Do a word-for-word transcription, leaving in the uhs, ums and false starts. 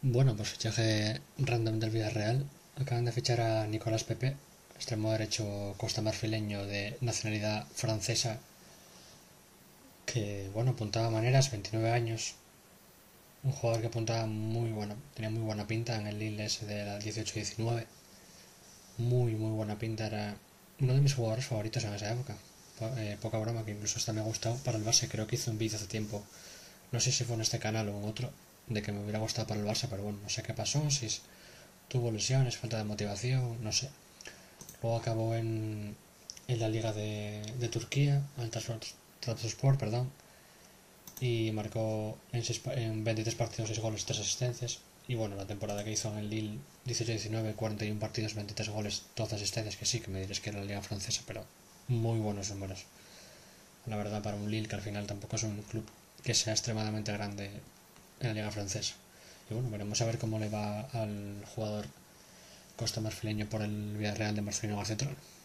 Bueno, pues fichaje random del Villarreal. Acaban de fichar a Nicolás Pepe, extremo derecho costamarfileño de nacionalidad francesa, que, bueno, apuntaba maneras, veintinueve años. Un jugador que apuntaba muy bueno, tenía muy buena pinta en el Lille ese de la dieciocho diecinueve. Muy, muy buena pinta, era uno de mis jugadores favoritos en esa época. Po- eh, poca broma, que incluso hasta me ha gustado para el Barça. Creo que hizo un vídeo hace tiempo, no sé si fue en este canal o en otro, de que me hubiera gustado para el Barça, pero bueno, no sé qué pasó, si es- tuvo lesiones, falta de motivación, no sé. Luego acabó en, en la Liga de, de Turquía, al Trabzonspor, perdón, y marcó en, seis en veintitrés partidos, seis goles, tres asistencias. Y bueno, la temporada que hizo en el Lille dieciocho diecinueve, cuarenta y uno partidos, veintitrés goles, doce asistencias, que sí, que me diréis que era la Liga Francesa, pero muy buenos números. La verdad, para un Lille que al final tampoco es un club que sea extremadamente grande en la Liga Francesa. Y bueno, veremos a ver cómo le va al jugador costa marfileño por el Villarreal de Marcelino García Trón.